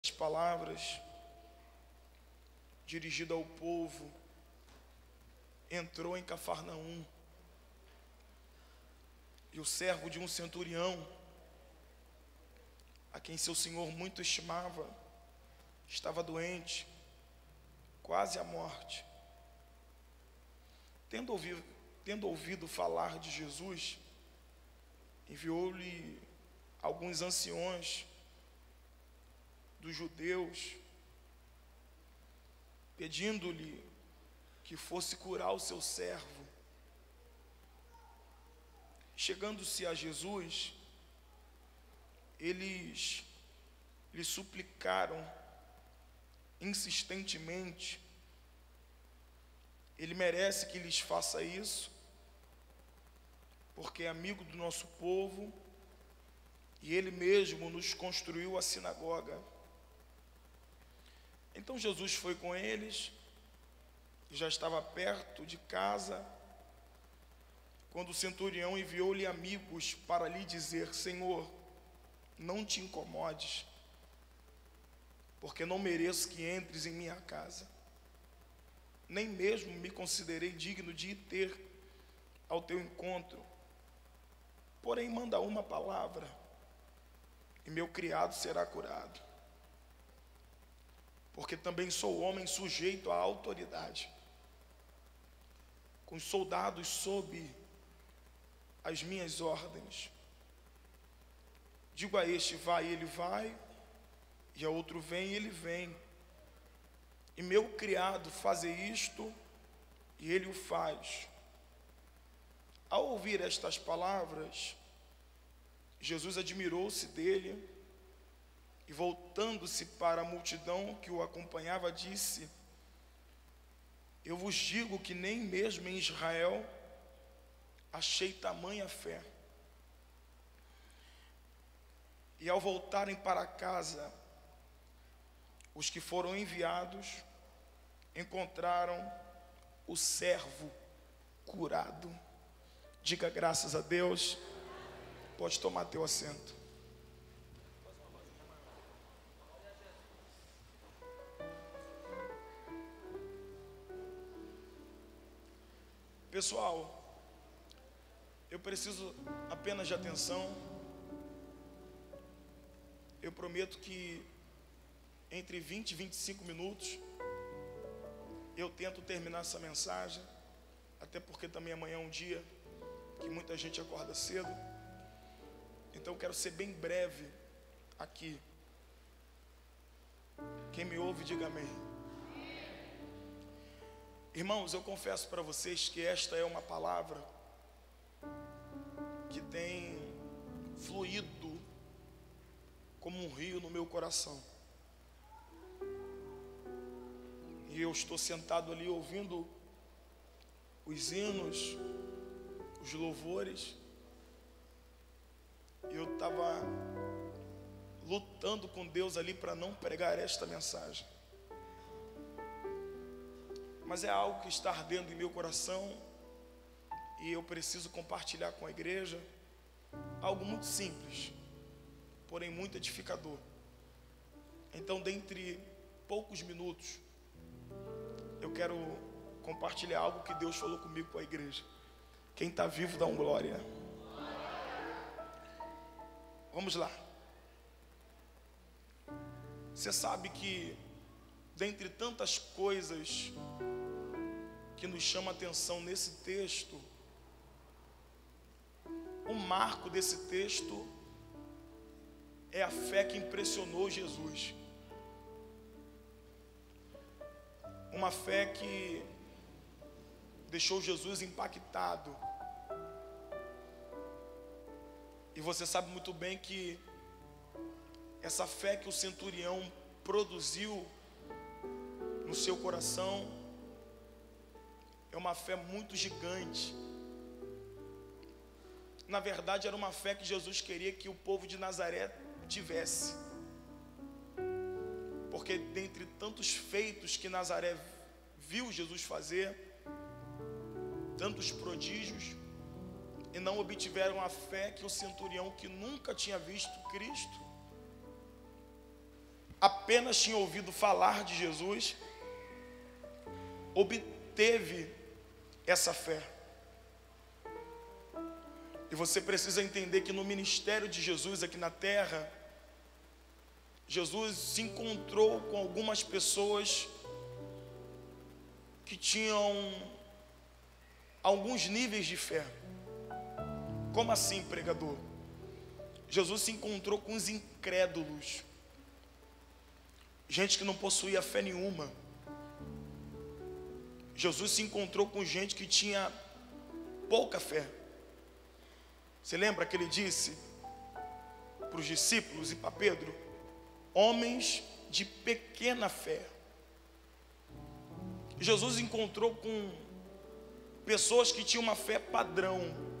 As palavras dirigidas ao povo, entrou em Cafarnaum, e o servo de um centurião, a quem seu senhor muito estimava, estava doente, quase à morte. Tendo ouvido falar de Jesus, enviou-lhe alguns anciões dos judeus, pedindo-lhe que fosse curar o seu servo. Chegando-se a Jesus, eles lhe suplicaram insistentemente: ele merece que lhes faça isso, porque é amigo do nosso povo, e ele mesmo nos construiu a sinagoga. Então Jesus foi com eles, já estava perto de casa, quando o centurião enviou-lhe amigos para lhe dizer: Senhor, não te incomodes, porque não mereço que entres em minha casa, nem mesmo me considerei digno de ir ter ao teu encontro. Porém, manda uma palavra, e meu criado será curado, porque também sou homem sujeito à autoridade, com soldados sob as minhas ordens. Digo a este: vai, ele vai, e a outro: vem, ele vem. E meu criado fazer isto, e ele o faz. Ao ouvir estas palavras, Jesus admirou-se dele, e voltando-se para a multidão que o acompanhava, disse: eu vos digo que nem mesmo em Israel achei tamanha fé. E ao voltarem para casa, os que foram enviados encontraram o servo curado. Diga graças a Deus. Pode tomar teu assento. Pessoal, eu preciso apenas de atenção. Eu prometo que entre 20 e 25 minutos eu tento terminar essa mensagem, até porque também amanhã é um dia que muita gente acorda cedo. Então eu quero ser bem breve aqui. Quem me ouve, diga amém. Irmãos, eu confesso para vocês que esta é uma palavra que tem fluído como um rio no meu coração. E eu estou sentado ali ouvindo os hinos, os louvores, e eu estava lutando com Deus ali para não pregar esta mensagem. Mas é algo que está ardendo em meu coração, e eu preciso compartilhar com a igreja. Algo muito simples, porém muito edificador. Então, dentre poucos minutos, eu quero compartilhar algo que Deus falou comigo com a igreja. Quem está vivo, dá um glória. Vamos lá. Você sabe que, dentre tantas coisas que nos chama a atenção nesse texto, o marco desse texto é a fé que impressionou Jesus. Uma fé que deixou Jesus impactado. E você sabe muito bem que essa fé que o centurião produziu no seu coração é uma fé muito gigante. Na verdade, era uma fé que Jesus queria que o povo de Nazaré tivesse. Porque dentre tantos feitos que Nazaré viu Jesus fazer, tantos prodígios, e não obtiveram a fé que o centurião, que nunca tinha visto Cristo, apenas tinha ouvido falar de Jesus, obteve essa fé. E você precisa entender que no ministério de Jesus aqui na terra, Jesus se encontrou com algumas pessoas que tinham alguns níveis de fé. Como assim, pregador? Jesus se encontrou com os incrédulos, gente que não possuía fé nenhuma. Jesus se encontrou com gente que tinha pouca fé. Você lembra que ele disse para os discípulos e para Pedro: homens de pequena fé. Jesus encontrou com pessoas que tinham uma fé padrão.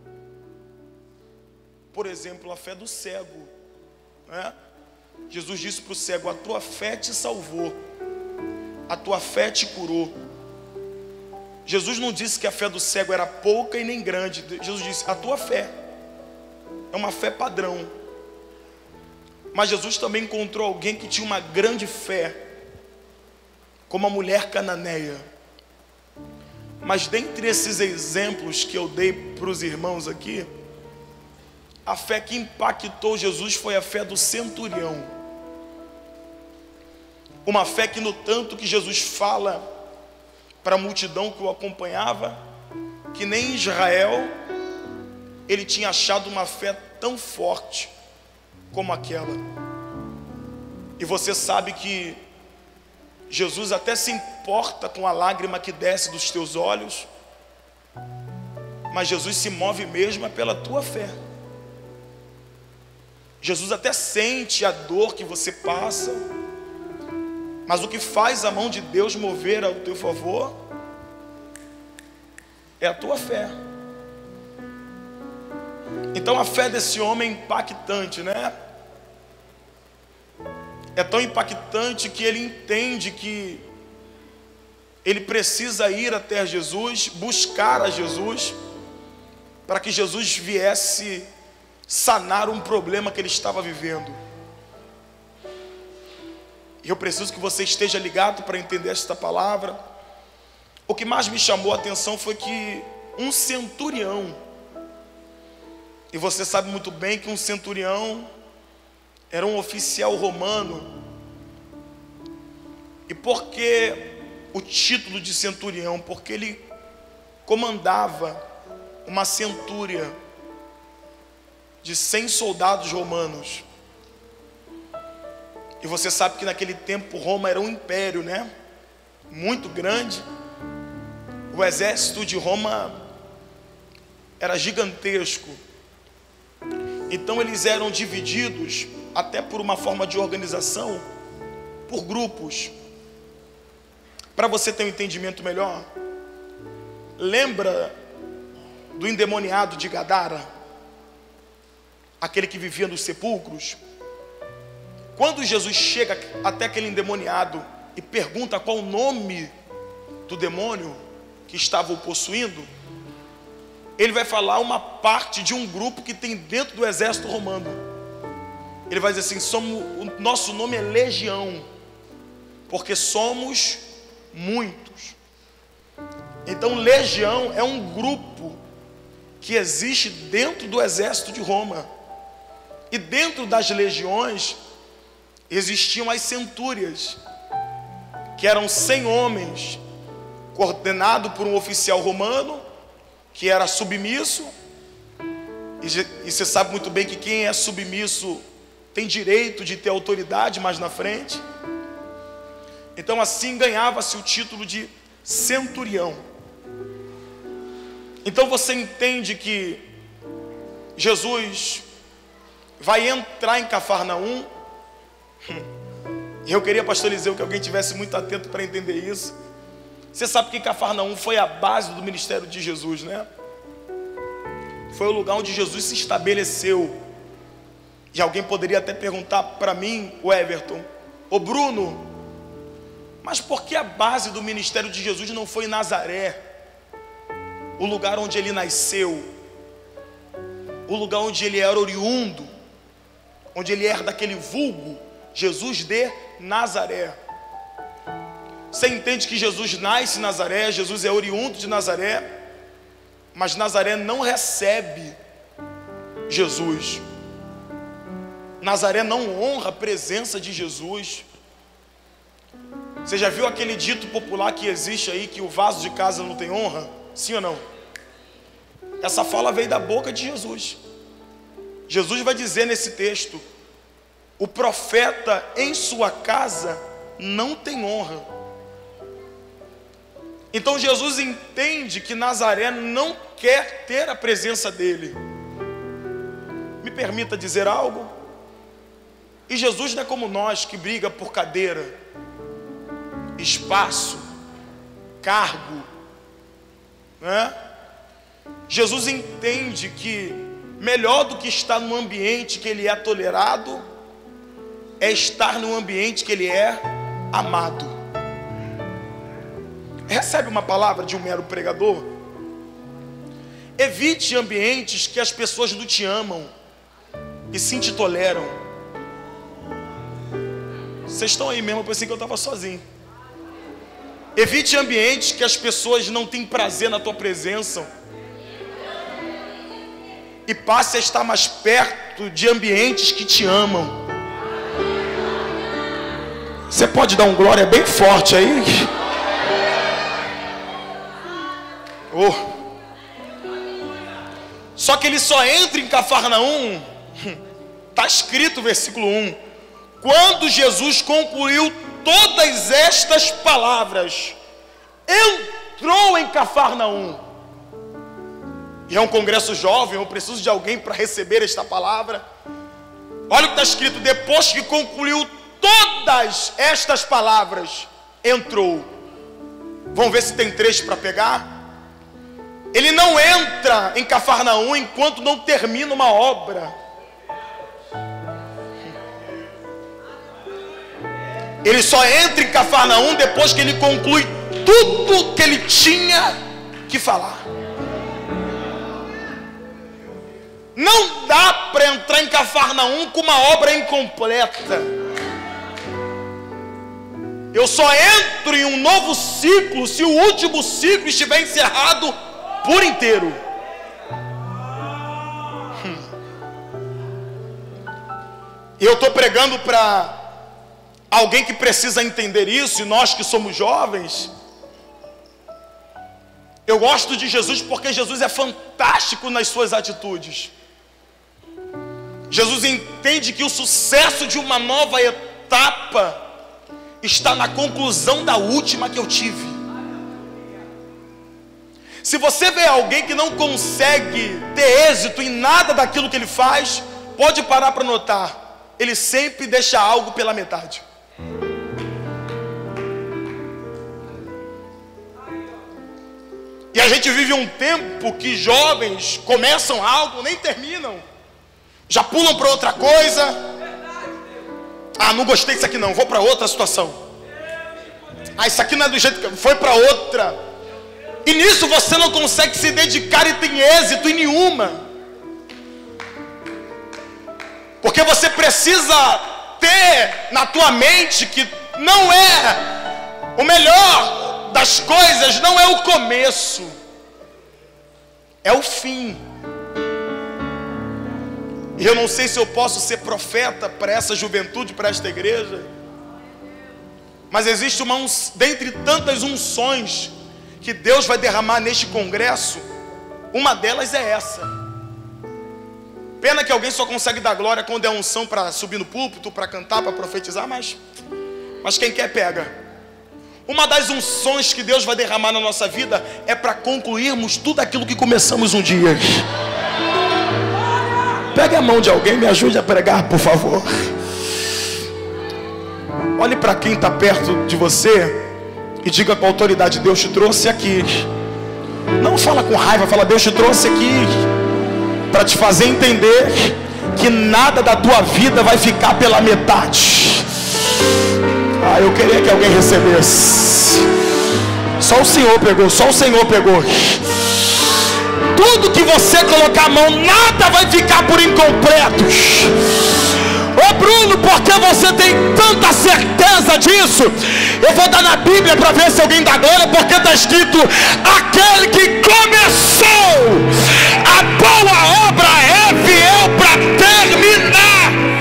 Por exemplo, a fé do cego, né? Jesus disse para o cego: a tua fé te salvou, a tua fé te curou. Jesus não disse que a fé do cego era pouca e nem grande. Jesus disse: a tua fé é uma fé padrão. Mas Jesus também encontrou alguém que tinha uma grande fé, como a mulher cananeia. Mas dentre esses exemplos que eu dei para os irmãos aqui, a fé que impactou Jesus foi a fé do centurião. Uma fé que, no tanto que Jesus fala para a multidão que o acompanhava, que nem em Israel ele tinha achado uma fé tão forte como aquela. E você sabe que Jesus até se importa com a lágrima que desce dos teus olhos, mas Jesus se move mesmo pela tua fé. Jesus até sente a dor que você passa, mas o que faz a mão de Deus mover ao teu favor é a tua fé. Então a fé desse homem é impactante, né? É tão impactante que ele entende que ele precisa ir até Jesus, buscar a Jesus, para que Jesus viesse sanar um problema que ele estava vivendo. E eu preciso que você esteja ligado para entender esta palavra. O que mais me chamou a atenção foi que um centurião, e você sabe muito bem que um centurião era um oficial romano. E por que o título de centurião? Porque ele comandava uma centúria de 100 soldados romanos. E você sabe que naquele tempo Roma era um império, né? Muito grande. O exército de Roma era gigantesco. Então eles eram divididos, até por uma forma de organização, por grupos. Para você ter um entendimento melhor, lembra do endemoniado de Gadara? Aquele que vivia nos sepulcros? Quando Jesus chega até aquele endemoniado e pergunta qual o nome do demônio que estava o possuindo, ele vai falar uma parte de um grupo que tem dentro do exército romano. Ele vai dizer assim: o nosso nome é legião, porque somos muitos. Então legião é um grupo que existe dentro do exército de Roma. E dentro das legiões existiam as centúrias, que eram 100 homens, coordenado por um oficial romano, que era submisso. E você sabe muito bem que quem é submisso tem direito de ter autoridade mais na frente. Então assim ganhava-se o título de centurião. Então você entende que Jesus vai entrar em Cafarnaum. E eu queria, pastor Eliseu, que alguém tivesse muito atento para entender isso. Você sabe que Cafarnaum foi a base do ministério de Jesus, né? Foi o lugar onde Jesus se estabeleceu. E alguém poderia até perguntar para mim, o Everton: ô Bruno, mas por que a base do ministério de Jesus não foi em Nazaré, o lugar onde ele nasceu, o lugar onde ele era oriundo, onde ele era daquele vulgo Jesus de Nazaré. Você entende que Jesus nasce em Nazaré, Jesus é oriundo de Nazaré, mas Nazaré não recebe Jesus. Nazaré não honra a presença de Jesus. Você já viu aquele dito popular que existe aí, que o vaso de casa não tem honra? Sim ou não? Essa fala veio da boca de Jesus. Jesus vai dizer nesse texto: o profeta em sua casa não tem honra. Então Jesus entende que Nazaré não quer ter a presença dele. Me permita dizer algo. E Jesus não é como nós, que briga por cadeira, espaço, cargo, né? Jesus entende que melhor do que estar num ambiente que ele é tolerado é estar num ambiente que ele é amado. Recebe uma palavra de um mero pregador? Evite ambientes que as pessoas não te amam e sim te toleram. Vocês estão aí mesmo, eu pensei que eu estava sozinho. Evite ambientes que as pessoas não têm prazer na tua presença e passe a estar mais perto de ambientes que te amam. Você pode dar um glória bem forte aí? Oh. Só que ele só entra em Cafarnaum, está escrito versículo 1, quando Jesus concluiu todas estas palavras, entrou em Cafarnaum. E é um congresso jovem, eu preciso de alguém para receber esta palavra. Olha o que está escrito: depois que concluiu todas estas palavras, entrou. Vamos ver se tem trecho para pegar. Ele não entra em Cafarnaum enquanto não termina uma obra. Ele só entra em Cafarnaum depois que ele conclui tudo que ele tinha que falar. Não dá para entrar em Cafarnaum com uma obra incompleta. Eu só entro em um novo ciclo se o último ciclo estiver encerrado por inteiro. E eu estou pregando para alguém que precisa entender isso, e nós que somos jovens. Eu gosto de Jesus porque Jesus é fantástico nas suas atitudes. Jesus entende que o sucesso de uma nova etapa está na conclusão da última que eu tive. Se você vê alguém que não consegue ter êxito em nada daquilo que ele faz, pode parar para notar, ele sempre deixa algo pela metade. E a gente vive um tempo que jovens começam algo, nem terminam, já pulam para outra coisa. Ah, não gostei disso aqui não, vou para outra situação. Ah, isso aqui não é do jeito que foi para outra. E nisso você não consegue se dedicar e tem êxito em nenhuma. Porque você precisa ter na tua mente que não é o melhor das coisas, não é o começo, é o fim. E eu não sei se eu posso ser profeta para essa juventude, para esta igreja, mas existe dentre tantas unções que Deus vai derramar neste congresso, uma delas é essa. Pena que alguém só consegue dar glória quando é unção para subir no púlpito, para cantar, para profetizar, mas quem quer pega. Uma das unções que Deus vai derramar na nossa vida é para concluirmos tudo aquilo que começamos um dia. Pegue a mão de alguém, me ajude a pregar, por favor. Olhe para quem está perto de você e diga com autoridade: Deus te trouxe aqui. Não fala com raiva, fala: Deus te trouxe aqui para te fazer entender que nada da tua vida vai ficar pela metade. Ah, eu queria que alguém recebesse. Só o Senhor pegou, só o Senhor pegou. Tudo que você colocar a mão, nada vai ficar por incompleto. Ô Bruno, por que você tem tanta certeza disso? Eu vou dar na Bíblia para ver se alguém dá glória, porque está escrito: aquele que começou a boa obra é fiel para terminar.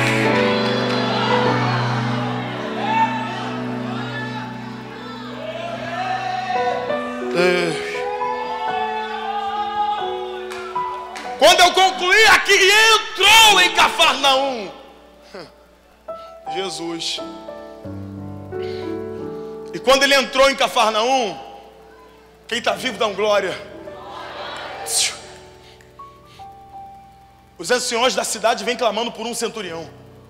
Quando eu concluí aqui, entrou em Cafarnaum Jesus. E quando ele entrou em Cafarnaum, quem está vivo dá um glória. Os anciões da cidade vêm clamando por um centurião.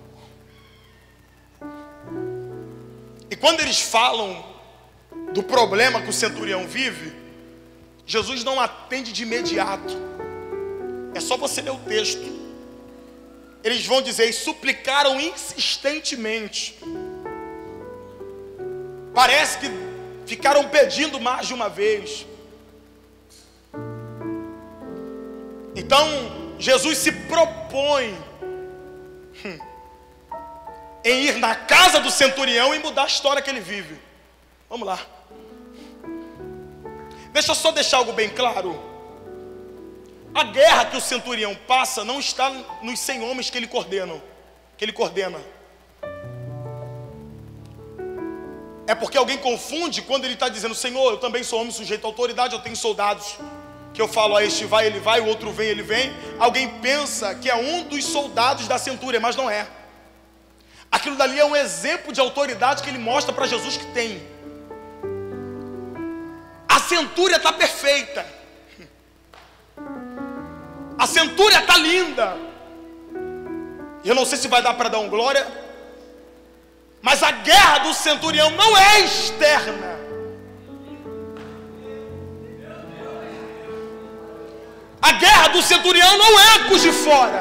E quando eles falam do problema que o centurião vive, Jesus não atende de imediato. É só você ler o texto. Eles vão dizer: e suplicaram insistentemente. Parece que ficaram pedindo mais de uma vez. Então Jesus se propõe em ir na casa do centurião e mudar a história que ele vive. Vamos lá. Deixa eu só deixar algo bem claro. A guerra que o centurião passa não está nos 100 homens que ele coordena. É porque alguém confunde quando ele está dizendo: Senhor, eu também sou homem sujeito à autoridade, eu tenho soldados que eu falo a este vai, ele vai, o outro vem, ele vem. Alguém pensa que é um dos soldados da centúria, mas não é. Aquilo dali é um exemplo de autoridade que ele mostra para Jesus que tem. A centúria está perfeita, a centúria está linda. Eu não sei se vai dar para dar um glória, mas a guerra do centurião não é externa. A guerra do centurião não é com os de fora.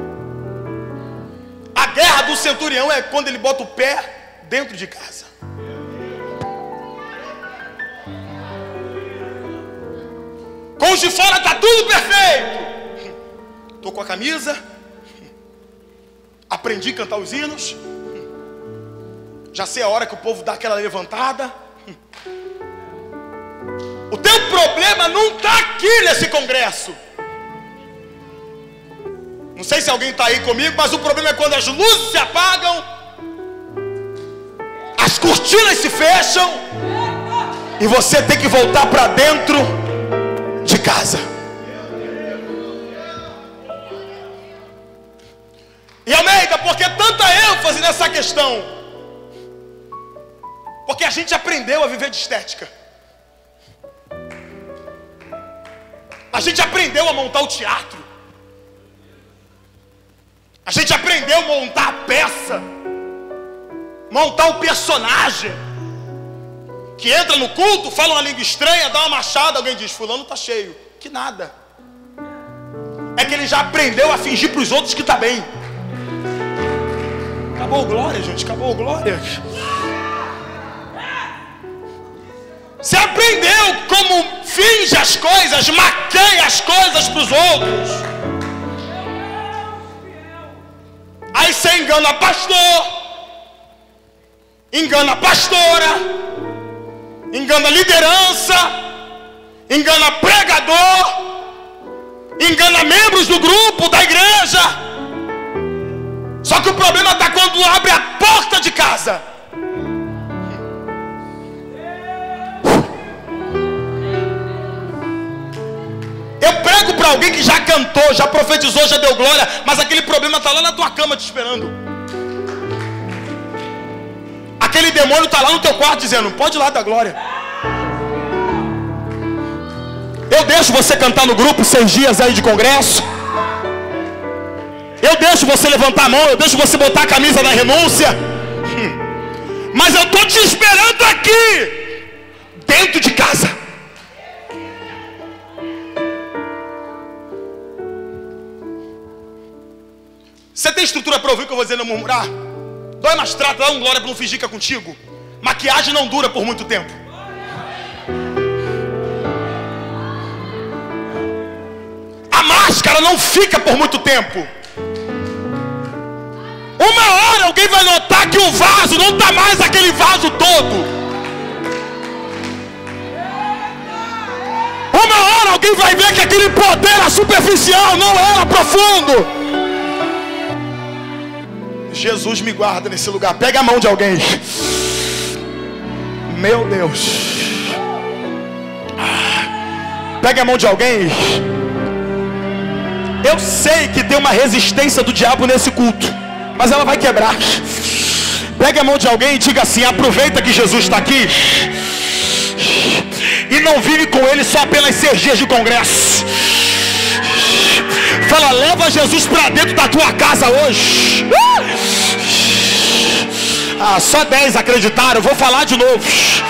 A guerra do centurião é quando ele bota o pé dentro de casa. Com os de fora está tudo perfeito. Estou com a camisa, aprendi a cantar os hinos, já sei a hora que o povo dá aquela levantada. O teu problema não está aqui nesse congresso. Não sei se alguém está aí comigo, mas o problema é quando as luzes se apagam, as cortinas se fecham e você tem que voltar para dentro de casa. E Almeida, por que tanta ênfase nessa questão? Porque a gente aprendeu a viver de estética. A gente aprendeu a montar o teatro. A gente aprendeu a montar a peça, montar o personagem que entra no culto, fala uma língua estranha, dá uma machada, alguém diz: fulano está cheio. Que nada. É que ele já aprendeu a fingir para os outros que está bem. Acabou o glória, gente, acabou o glória. Você aprendeu como finge as coisas, maqueia as coisas para os outros. Aí você engana a pastor, engana a pastora, engana a liderança, engana pregador, engana membros do grupo, da igreja. Só que o problema está quando abre a porta de casa. Eu prego para alguém que já cantou, já profetizou, já deu glória, mas aquele problema está lá na tua cama te esperando. Aquele demônio está lá no teu quarto dizendo: pode ir lá dar glória. Eu deixo você cantar no grupo 6 dias aí de congresso. Eu deixo você levantar a mão, eu deixo você botar a camisa da renúncia. Mas eu estou te esperando aqui, dentro de casa. Você tem estrutura para ouvir o que eu vou dizer, não murmurar? Dói mais trata, dá um glória para não fingir que é contigo. Maquiagem não dura por muito tempo. A máscara não fica por muito tempo. Uma hora alguém vai notar que o vaso não está mais aquele vaso todo. Uma hora alguém vai ver que aquele poder era superficial, não era profundo. Jesus me guarda nesse lugar. Pega a mão de alguém. Meu Deus. Pega a mão de alguém. Eu sei que tem uma resistência do diabo nesse culto, mas ela vai quebrar. Pega a mão de alguém e diga assim: aproveita que Jesus está aqui e não vive com ele só pelas CGs de congresso. Fala, leva Jesus para dentro da tua casa hoje. Só 10 acreditaram, eu vou falar de novo.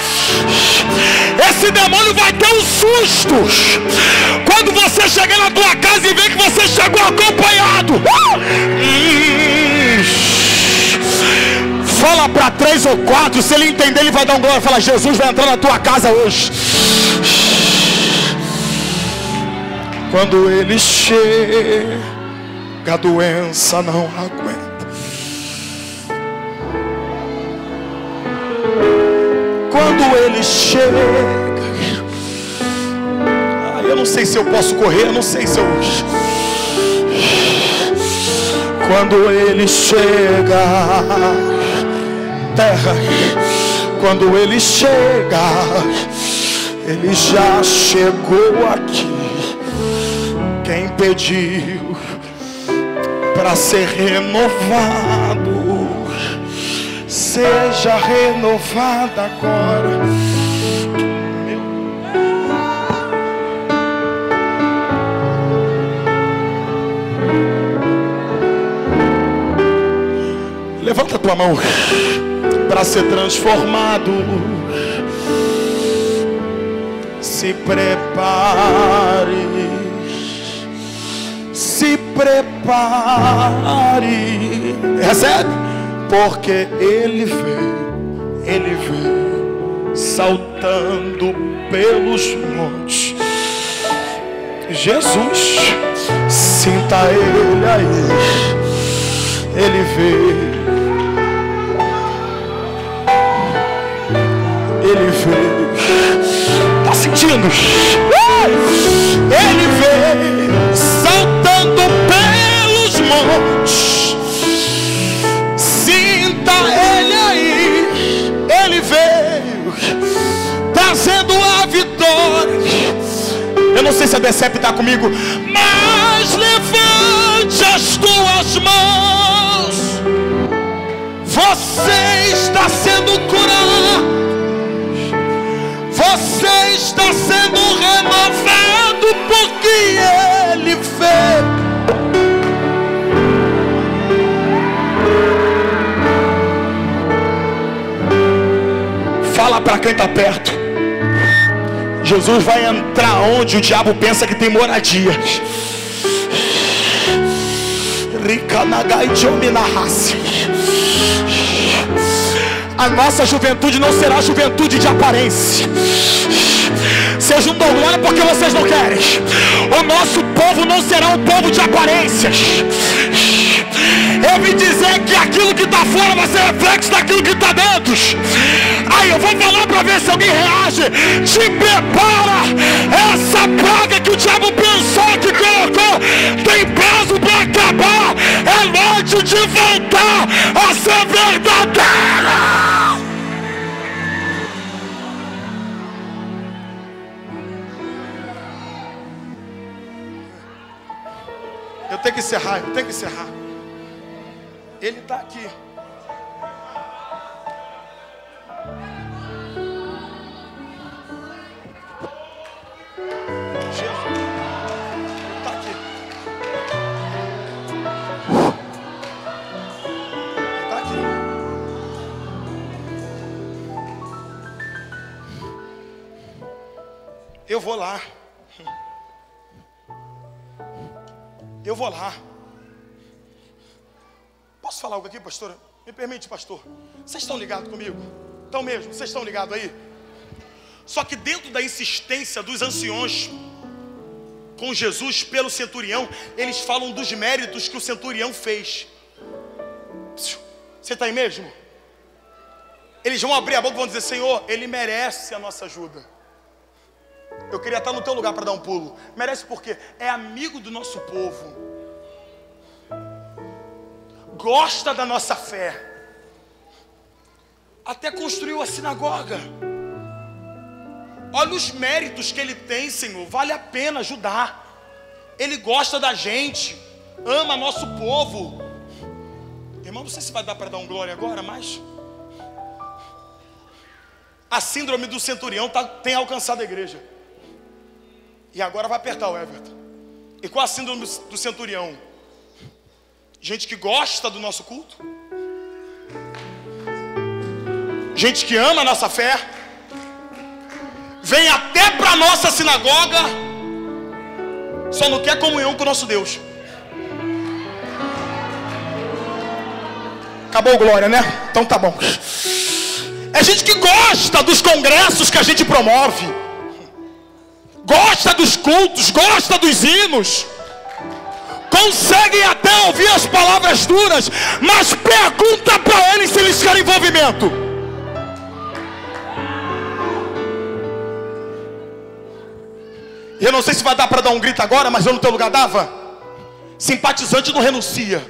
Esse demônio vai ter um susto quando você chegar na tua casa e ver que você chegou acompanhado. Fala para 3 ou 4, se ele entender ele vai dar um glória. Fala, Jesus vai entrar na tua casa hoje. Quando ele chega, a doença não aguenta. Quando ele chega, eu não sei se eu posso correr, eu não sei se eu... Quando ele chega, terra, quando ele chega, ele já chegou aqui. Quem pediu para ser renovado, seja renovada agora. Levanta a tua mão para ser transformado. Se prepare, se prepare. Recebe, porque ele veio saltando pelos montes. Jesus, sinta ele aí. Ele veio. Ele veio. Tá sentindo? Ele veio saltando pelos montes. Sinta ele aí. Ele veio trazendo a vitória. Eu não sei se a Decep está comigo, mas levante as tuas mãos. Você está sendo curado. Você está sendo renovado porque ele veio. Fala para quem está perto. Jesus vai entrar onde o diabo pensa que tem moradia. A nossa juventude não será juventude de aparência. Vocês não dão glória porque vocês não querem. O nosso povo não será um povo de aparências. Eu vim dizer que aquilo que está fora vai ser reflexo daquilo que está dentro. Aí eu vou falar para ver se alguém reage. Te prepara. Essa praga que o diabo pensou que colocou tem prazo para acabar. É noite de voltar a ser verdadeira. Eu tenho que encerrar. Ele está aqui. Jesus está aqui. Está aqui. Eu vou lá. Eu vou lá. Posso falar algo aqui, pastora? Me permite, pastor? Vocês estão ligados comigo? Estão mesmo? Vocês estão ligados aí? Só que dentro da insistência dos anciões com Jesus pelo centurião, eles falam dos méritos que o centurião fez. Você está aí mesmo? Eles vão abrir a boca e vão dizer: Senhor, Ele merece a nossa ajuda. Eu queria estar no teu lugar para dar um pulo. Merece porque é amigo do nosso povo, gosta da nossa fé, até construiu a sinagoga. Olha os méritos que ele tem, Senhor. Vale a pena ajudar. Ele gosta da gente, ama nosso povo. Irmão, não sei se vai dar para dar um glória agora, mas a síndrome do centurião tem alcançado a igreja. E agora vai apertar o Everton. E qual a síndrome do centurião? Gente que gosta do nosso culto, gente que ama a nossa fé, vem até para a nossa sinagoga, só não quer comunhão com o nosso Deus. Acabou glória, né? Então tá bom. É gente que gosta dos congressos que a gente promove, gosta dos cultos, gosta dos hinos, conseguem até ouvir as palavras duras, mas pergunta para eles se eles querem envolvimento. Eu não sei se vai dar para dar um grito agora, mas eu no teu lugar dava. Simpatizante não renuncia.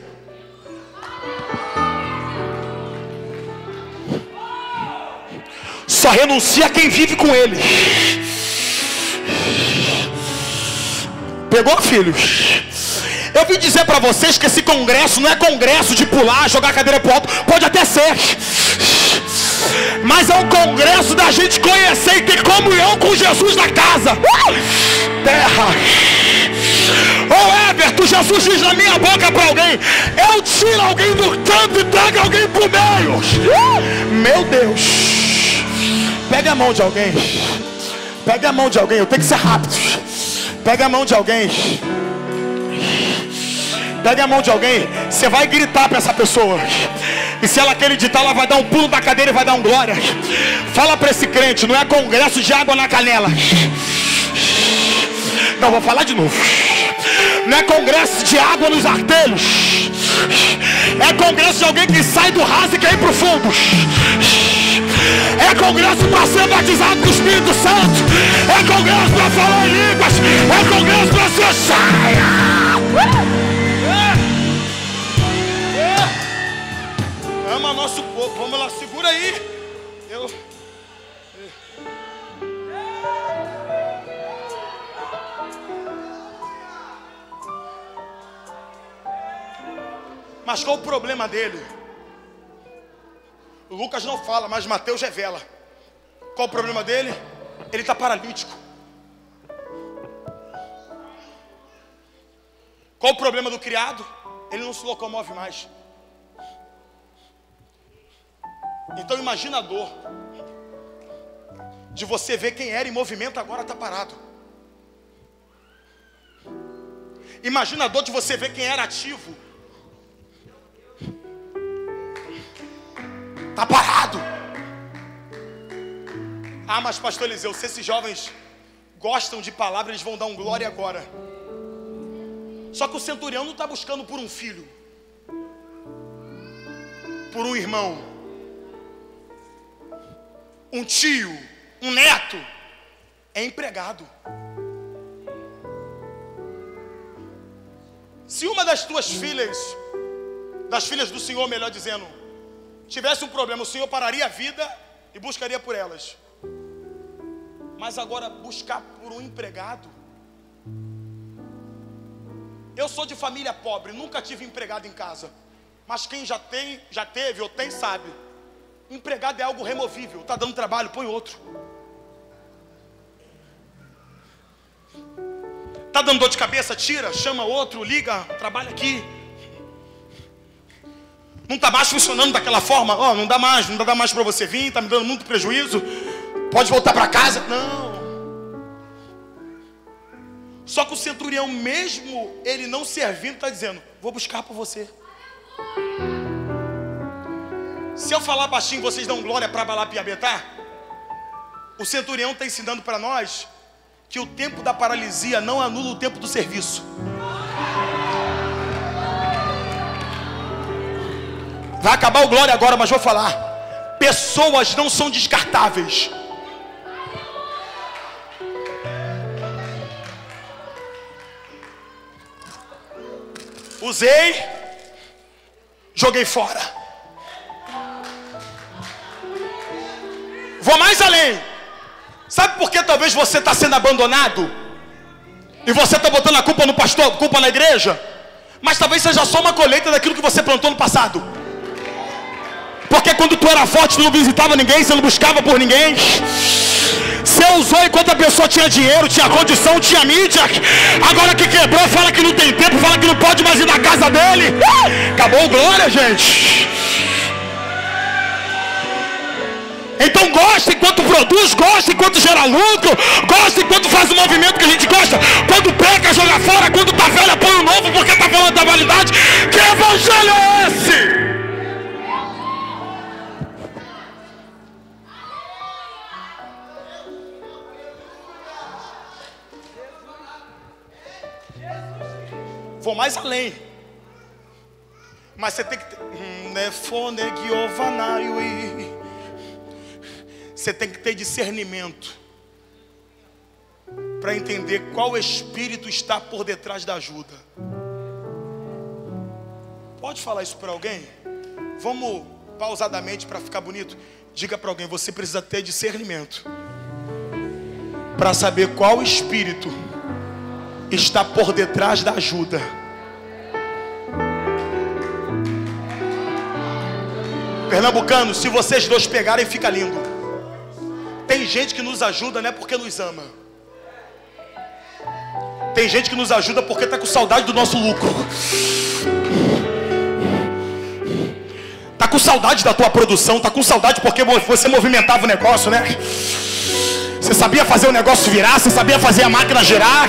Só renuncia quem vive com ele. Pegou, filhos? Eu vim dizer para vocês que esse congresso não é congresso de pular, jogar a cadeira pro alto. Pode até ser, mas é um congresso da gente conhecer e ter comunhão com Jesus na casa. Terra. Ô Everton, Jesus diz na minha boca para alguém: eu tiro alguém do canto e trago alguém pro meio. Meu Deus. Pega a mão de alguém. Pega a mão de alguém. Eu tenho que ser rápido. Pega a mão de alguém. Pega a mão de alguém. Você vai gritar para essa pessoa. E se ela acreditar, ela vai dar um pulo da cadeira e vai dar um glória. Fala para esse crente: não é congresso de água na canela. Não, vou falar de novo. Não é congresso de água nos artelhos. É congresso de alguém que sai do raso e quer ir pro fundo. É congresso para ser batizado do Espírito Santo. É congresso para falar em línguas. É congresso para ser saia. Ama nosso povo. Vamos lá, segura aí. Mas qual o problema dele? O Lucas não fala, mas Mateus revela. Qual o problema dele? Ele está paralítico. Qual o problema do criado? Ele não se locomove mais. Então imagina a dor de você ver quem era em movimento agora está parado. Imagina a dor de você ver quem era ativo está parado. Ah, mas pastor Eliseu, se esses jovens gostam de palavra, eles vão dar um glória agora. Só que o centurião não está buscando por um filho, por um irmão, um tio, um neto. É empregado. Se uma das tuas filhas, das filhas do Senhor, melhor dizendo, tivesse um problema, o Senhor pararia a vida e buscaria por elas. Mas agora buscar por um empregado. Eu sou de família pobre, nunca tive empregado em casa. Mas quem já teve ou tem sabe. Empregado é algo removível. Está dando trabalho, põe outro. Está dando dor de cabeça, tira, chama outro, liga, trabalha aqui. Não está mais funcionando daquela forma. Ó, não dá mais para você vir, está me dando muito prejuízo. Pode voltar para casa. Não. Só que o centurião, mesmo ele não servindo, está dizendo: vou buscar por você. Se eu falar baixinho, vocês dão glória para Balapiabetá? O centurião está ensinando para nós que o tempo da paralisia não anula o tempo do serviço. Vai acabar o glória agora, mas vou falar. Pessoas não são descartáveis. Usei, joguei fora. Vou mais além. Sabe por que talvez você está sendo abandonado? E você está botando a culpa no pastor, culpa na igreja? Mas talvez seja só uma colheita daquilo que você plantou no passado. Porque quando tu era forte, tu não visitava ninguém, você não buscava por ninguém. Você usou enquanto a pessoa tinha dinheiro, tinha condição, tinha mídia. Agora que quebrou, fala que não tem tempo, fala que não pode mais ir na casa dele. Acabou, glória, gente. Então gosta enquanto produz, gosta enquanto gera lucro, gosta enquanto faz o movimento que a gente gosta. Quando peca, joga fora. Quando tá velho, põe o novo, porque tá falando da validade. Que evangelho é esse? Vou mais além. Mas você tem que ter... Você tem que ter discernimento para entender qual espírito está por detrás da ajuda. Pode falar isso para alguém? Vamos pausadamente para ficar bonito. Diga para alguém: você precisa ter discernimento para saber qual espírito está por detrás da ajuda. Pernambucano, se vocês dois pegarem, fica lindo. Tem gente que nos ajuda não é porque nos ama. Tem gente que nos ajuda porque está com saudade do nosso lucro. Está com saudade da tua produção. Está com saudade porque você movimentava o negócio, né? Você sabia fazer o negócio virar. Você sabia fazer a máquina girar.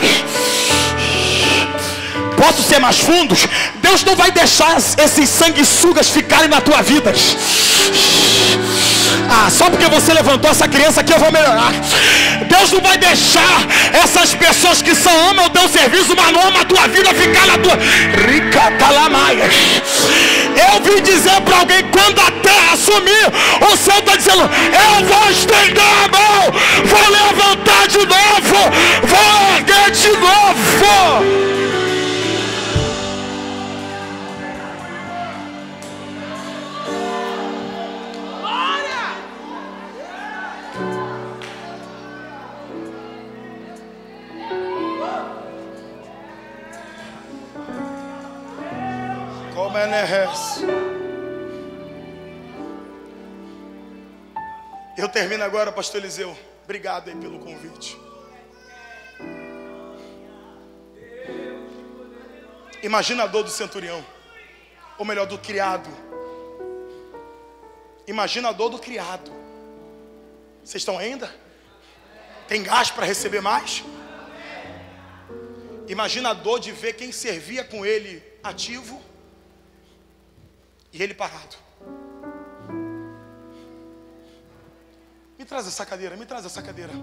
Posso ser mais fundos? Deus não vai deixar esses sanguessugas ficarem na tua vida. Só porque você levantou essa criança aqui eu vou melhorar. Deus não vai deixar essas pessoas que só amam o teu serviço, mas não amam a tua vida, ficar na tua rica talamaia. Eu vim dizer para alguém: quando a terra sumir, o céu está dizendo: eu vou estender a mão, vou levantar de novo, vou erguer de novo. Eu termino agora, pastor Eliseu. Obrigado aí pelo convite. Imagina a dor do centurião, ou melhor, do criado. Imagina a dor do criado. Vocês estão ainda? Tem gás para receber mais? Imagina a dor de ver quem servia com ele ativo e ele parado. Me traz essa cadeira, me traz essa cadeira.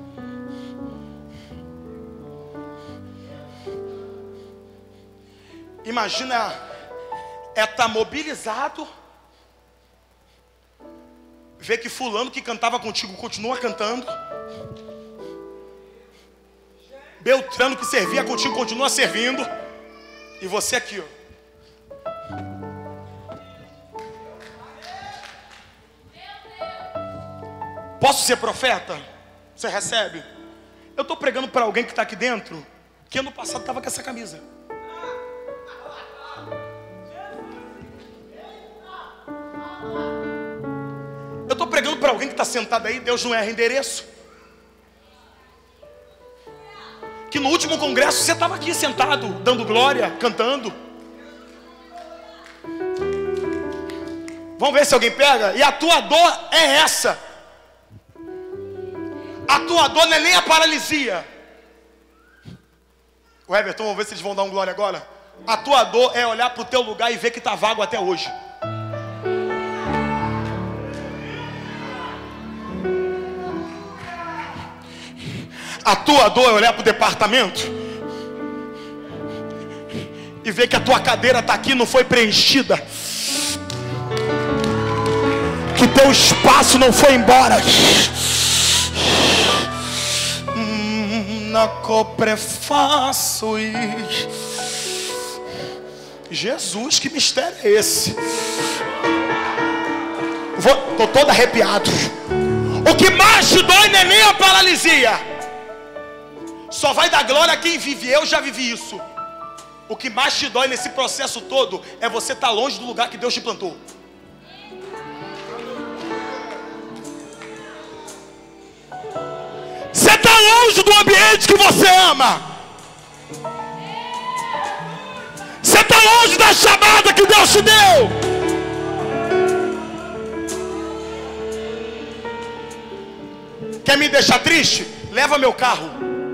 Imagina estar mobilizado, ver que fulano que cantava contigo continua cantando, Beltrano que servia contigo continua servindo, e você aqui, ó. Posso ser profeta? Você recebe? Eu estou pregando para alguém que está aqui dentro, que ano passado estava com essa camisa. Eu estou pregando para alguém que está sentado aí, Deus não erra endereço. Que no último congresso você estava aqui sentado, dando glória, cantando. Vamos ver se alguém pega. E a tua dor é essa. A tua dor não é nem a paralisia. O Everton, vamos ver se eles vão dar um glória agora. A tua dor é olhar para o teu lugar e ver que está vago até hoje. A tua dor é olhar para o departamento e ver que a tua cadeira está aqui, não foi preenchida. teu espaço não foi embora. Na coprefaço e Jesus, que mistério é esse? Tô todo arrepiado. O que mais te dói não é nem a paralisia. Só vai dar glória a quem vive. Eu já vivi isso. O que mais te dói nesse processo todo é você estar longe do lugar que Deus te plantou. Você está longe do ambiente que você ama. Você está longe da chamada que Deus te deu. Quer me deixar triste? Leva meu carro.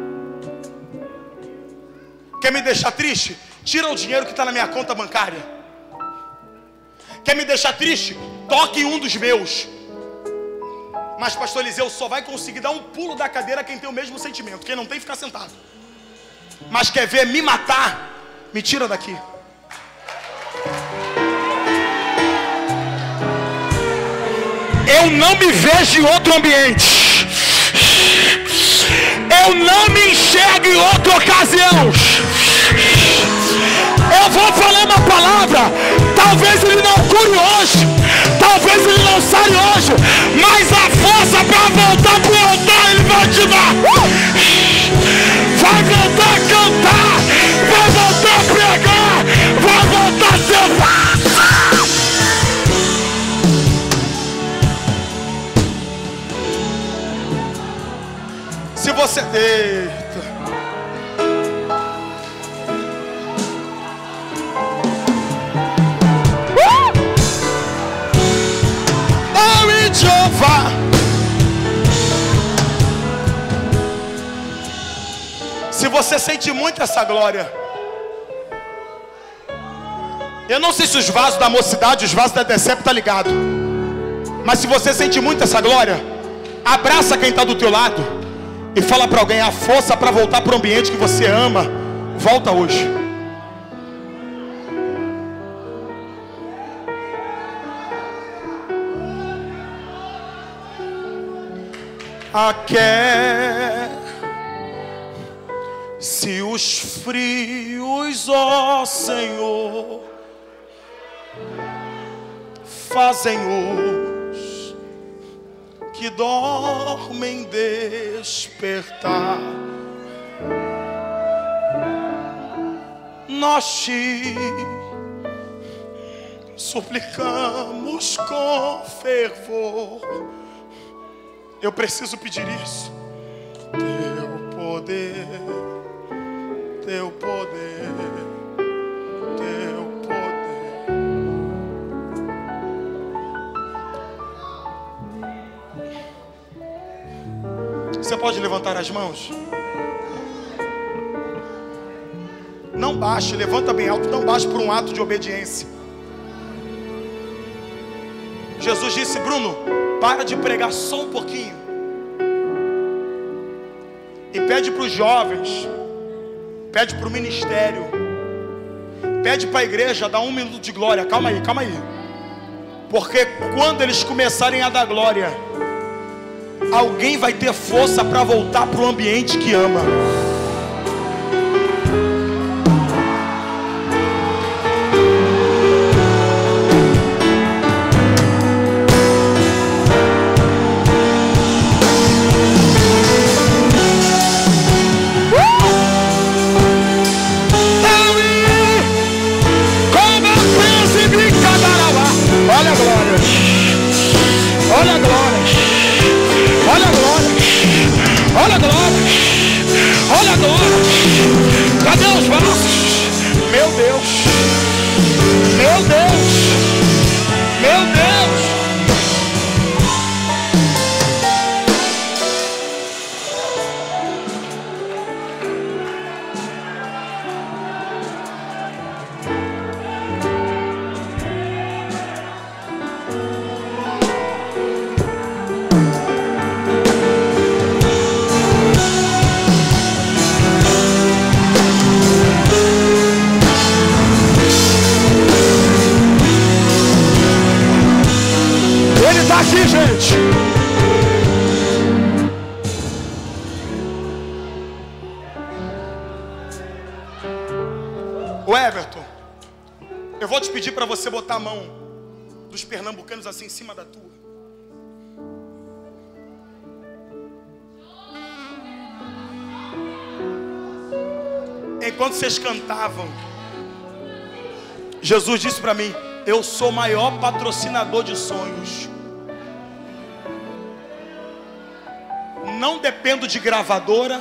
Quer me deixar triste? Tira o dinheiro que está na minha conta bancária. Quer me deixar triste? Toque em um dos meus. Mas pastor Eliseu, só vai conseguir dar um pulo da cadeira quem tem o mesmo sentimento. Quem não tem, ficar sentado. Mas quer ver me matar? Me tira daqui. Eu não me vejo em outro ambiente. Eu não me enxergo em outra ocasião. Eu vou falar uma palavra. Talvez ele não cure hoje, talvez ele não saia hoje, mas a força para voltar para o altar ele vai te dar. Vai voltar a cantar, vai voltar a pregar, vai voltar a ser. Se você... Eita. Jeová. Se você sente muito essa glória, eu não sei se os vasos da mocidade, os vasos da Decep tá ligado, mas se você sente muito essa glória, abraça quem está do teu lado e fala para alguém: a força para voltar para o ambiente que você ama volta hoje. Aquece os frios, ó Senhor, fazem os que dormem despertar. Nós te suplicamos com fervor. Eu preciso pedir isso. Teu poder, teu poder, teu poder. Você pode levantar as mãos? Não baixe, levanta bem alto, não baixe por um ato de obediência. Jesus disse: Bruno, para de pregar só um pouquinho. E pede para os jovens, pede para o ministério, pede para a igreja dar 1 minuto de glória. Calma aí, calma aí. Porque quando eles começarem a dar glória, alguém vai ter força para voltar para o ambiente que ama. Olha a glória, olha a glória, olha a glória, olha a glória, olha O Everton, eu vou te pedir para você botar a mão dos pernambucanos assim em cima da tua. Enquanto vocês cantavam, Jesus disse para mim: eu sou o maior patrocinador de sonhos. Não dependo de gravadora,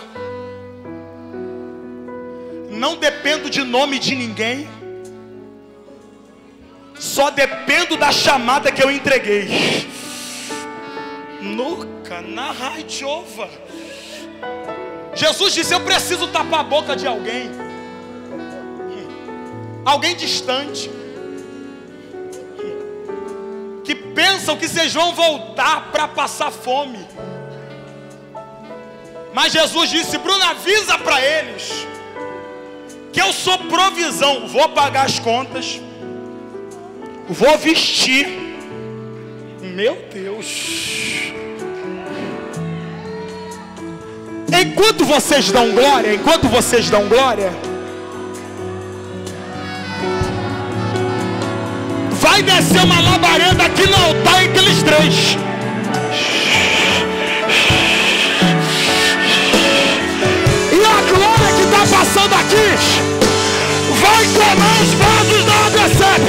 não dependo de nome de ninguém, só dependo da chamada que eu entreguei. Nunca na raiova. Jesus disse: eu preciso tapar a boca de alguém, alguém distante, que pensam que vocês vão voltar para passar fome. Mas Jesus disse: Bruno, avisa para eles que eu sou provisão. Vou pagar as contas, vou vestir. Meu Deus. Enquanto vocês dão glória, vai descer uma labareda aqui no altar entre eles três. E a glória que está passando aqui vai tomar os vasos da ABCB.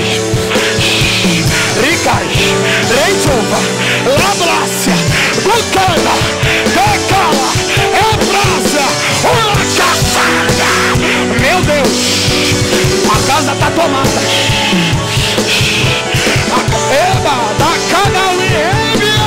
Ricas, Reitova, Labrácia, Bucana, Decala, Ebrasa, Ulacaçada. Meu Deus, a casa está tomada. Eba, da Canauí,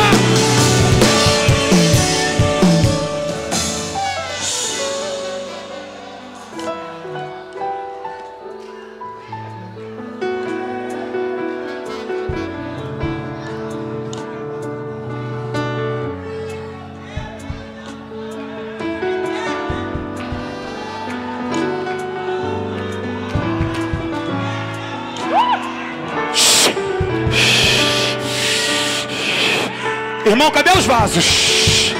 irmão, cadê os vasos?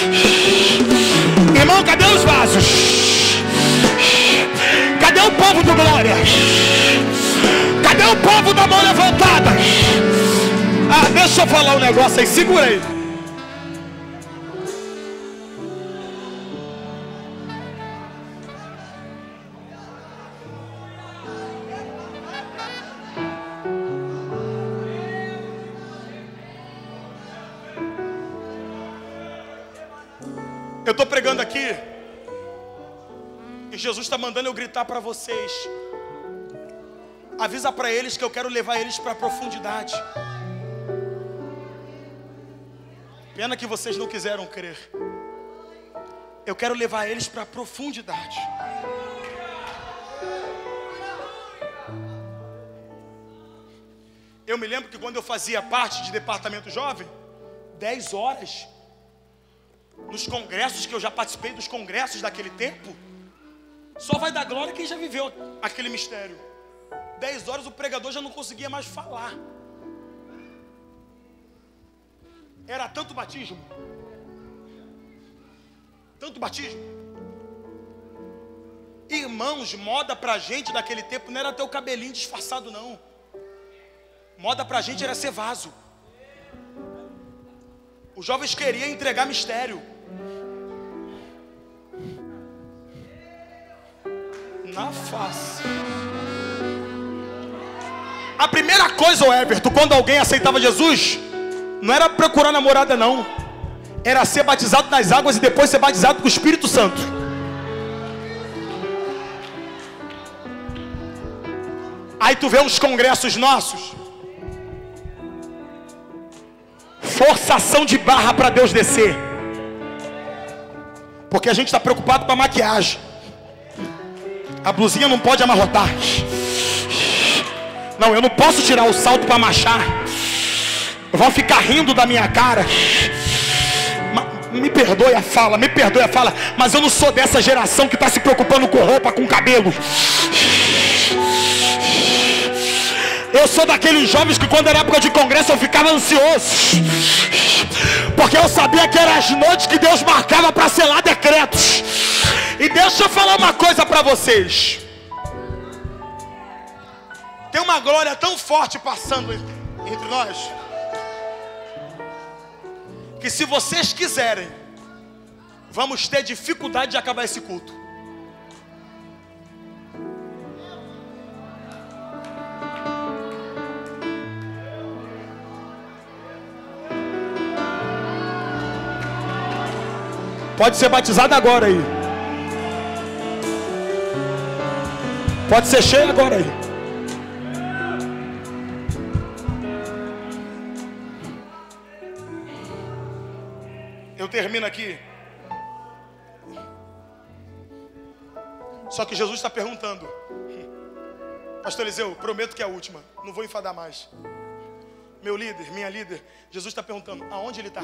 Irmão, cadê os vasos? Cadê o povo do glória? Cadê o povo da mão levantada? Ah, deixa eu falar um negócio aí, segura aí. Eu estou pregando aqui e Jesus está mandando eu gritar para vocês: avisa para eles que eu quero levar eles para a profundidade. Pena que vocês não quiseram crer. Eu quero levar eles para a profundidade. Eu me lembro que quando eu fazia parte de departamento jovem, 10 horas nos congressos, que eu já participei dos congressos daquele tempo, só vai dar glória quem já viveu aquele mistério. 10 horas o pregador já não conseguia mais falar. Era tanto batismo, tanto batismo. Irmãos, moda pra gente daquele tempo não era ter o cabelinho disfarçado, não. Moda pra gente era ser vaso. Os jovens queriam entregar mistério. Na face. A primeira coisa, o Everton, quando alguém aceitava Jesus, não era procurar namorada, não. Era ser batizado nas águas e depois ser batizado com o Espírito Santo. Aí tu vê uns congressos nossos, forçação de barra para Deus descer, porque a gente está preocupado com a maquiagem. A blusinha não pode amarrotar. Não, eu não posso tirar o salto para machar. Vão ficar rindo da minha cara. Me perdoe a fala, mas eu não sou dessa geração que está se preocupando com roupa, com cabelo. Eu sou daqueles jovens que quando era época de congresso eu ficava ansioso, porque eu sabia que eram as noites que Deus marcava para selar decretos. E deixa eu falar uma coisa para vocês: Tem uma glória tão forte passando entre nós, que se vocês quiserem, vamos ter dificuldade de acabar esse culto. Pode ser batizado agora aí. Pode ser cheio agora aí. Eu termino aqui. Só que Jesus está perguntando. Pastor Eliseu, prometo que é a última. Não vou enfadar mais. Meu líder, minha líder, Jesus está perguntando, aonde ele está?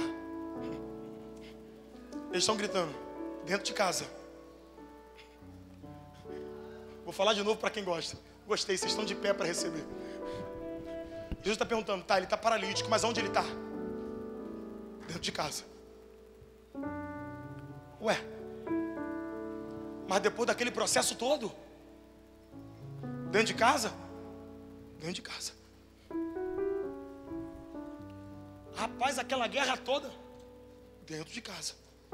Eles estão gritando, dentro de casa. Vou falar de novo para quem gosta. Gostei, vocês estão de pé para receber. Jesus está perguntando, tá, ele está paralítico, mas onde ele está? Dentro de casa. Ué, mas depois daquele processo todo, dentro de casa? Dentro de casa. Rapaz, aquela guerra toda, dentro de casa.